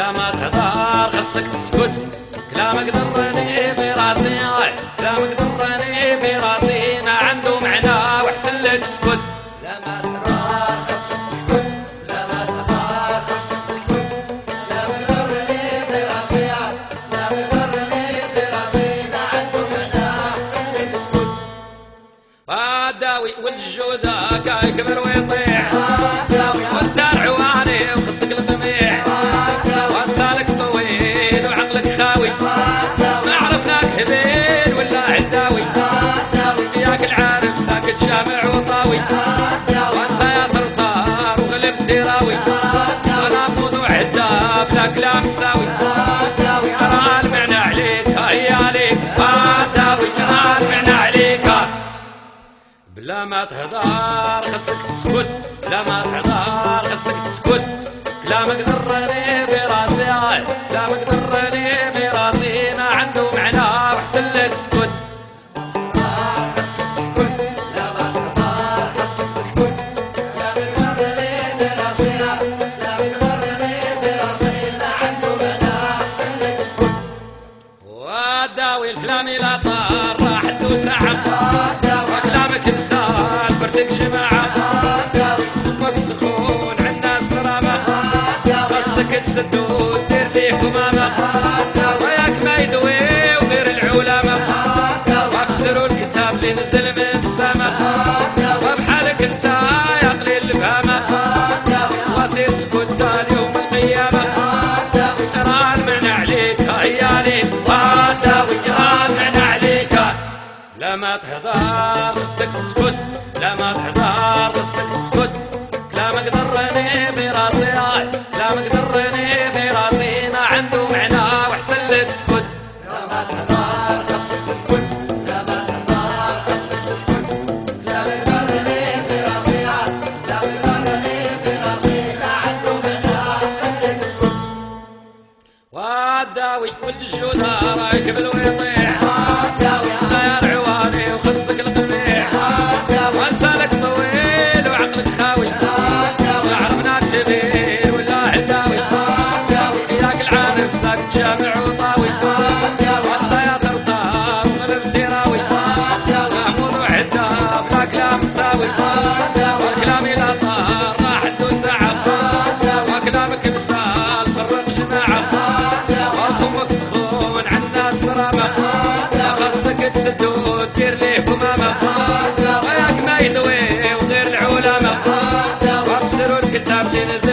لا ما تهضر خصك تسكت، كلامك ضرني براسي، كلامك ضرني براسي، ما عنده معنى واحسن لك اسكت. لا ما تهضر خصك تسكت، لا ما تهضر خصك تسكت، كلامك ضرني براسي، كلامك ضرني براسي، ما عنده معنى واحسن لك اسكت. الداوي ولد الجودة كيكبر ويطيح، وانت العواني وخصك القميح، وانسالك طويل وعقلك خاوي، ما عرفناك هبيل ولا عداوي، ياك العارف ساكت شامع وطاوي، وانت يا طرطار وغلبت راوي، انا موضوع هداف لا كلام مساوي، ترى المعنى عليك هيا عليك، الداوي ترى المعنى عليك. بلا ما تهضر خصك تسكت، لا ما تهضر خصك تسكت، كلامك ضرني براسي، كلامك ضرني براسي، ما عنده معنى واحسن لك اسكت. والداوي الكلام لا طار راح تدوس عق، وكلامك مثال فردك جماعة، فمك سخون عالناس غرامة، خصك تسد وتدير ليه كمامة، وياك ما يدوي وغير العلماء، وافسروا الكتاب اللي نزل من السما، وبحالك انت يا قليل الفهمة، واسير سكوت اليوم القيامة، ترى المعنى عليك هيا عليك، والداوي ترى المعنى عليك. لا ما تهضر خصك تسكت، لا ما تهضر خصك تسكت، كلامك ضرني براسي، كلامك ضرني براسي، ما عنده معنى واحسن لك اسكت. لا ما تهضر خصك تسكت، لا ما تهضر خصك تسكت، كلامك ضرني براسي، كلامك ضرني براسي، ما عنده معنى واحسن لك اسكت. والداوي ولد الجودة راكب ويطيح، يا العواني وخصك القميح، وانسالك طويل وعقلك خاوي، لا عرفناك جميل ولا عداوي، ياك العارف ساكت شامع وطاوي، وانت يا طرطار وغلبت راوي، لا موضوع هداف لا كلام مساوي، والكلام لا طار راح تدوس عق، وكلامك مثال فرق جماعة، وفمك سخون عالناس غرامة، خصك تسد وتدير ليه كمامة، وياك ما يدوي وغير العلماء، وافسروا الكتاب اللي نزل